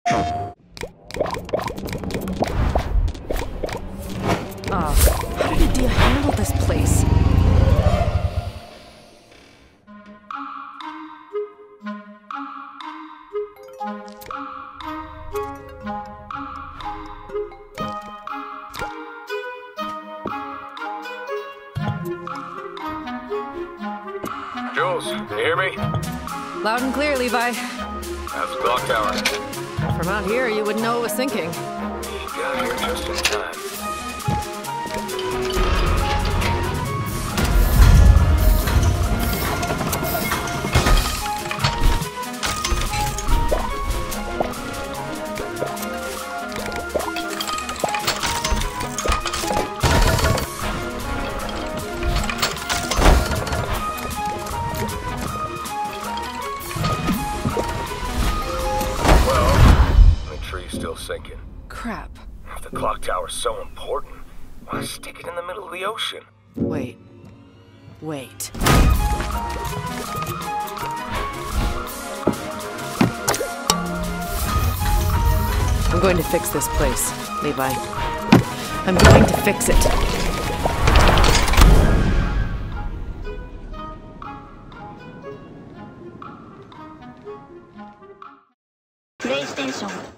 How did Adia handle this place? Jules, you hear me? Loud and clear, Levi. How's the clock tower? From out here, you wouldn't know it was sinking. You got here just in time. Still sinking. Crap. If the clock tower's so important, why stick it in the middle of the ocean? Wait. I'm going to fix this place, Levi. I'm going to fix it. PlayStation